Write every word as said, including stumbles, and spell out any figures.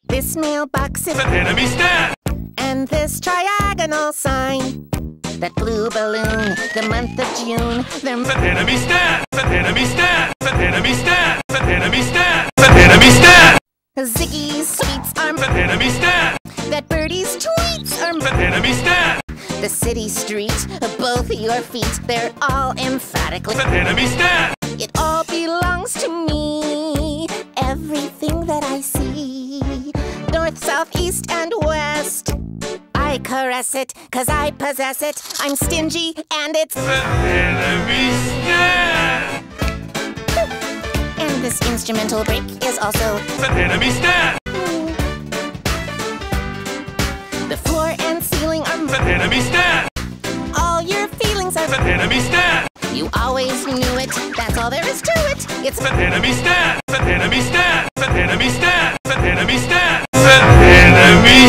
This mailbox is an enemy stand. And this triagonal sign. That blue balloon, the month of June. Them an enemy stand. An enemy stand. An enemy stand. An enemy stand. An enemy stand. Ziggy's sweets are an enemy stand. That birdie's tweets are an enemy stand. The city street, both your feet, they're all emphatically an enemy stand. It all belongs to me, everything that I see. North, south, east, and west. I caress it, cause I possess it. I'm stingy, and it's an enemy stand. And this instrumental break is also an enemy stand. The floor and ceiling are an enemy stand. All your feelings are an enemy stand. You always knew it, that's all there is to it. It's an enemy stand. An enemy stand. An enemy stand. An enemy stand. An enemy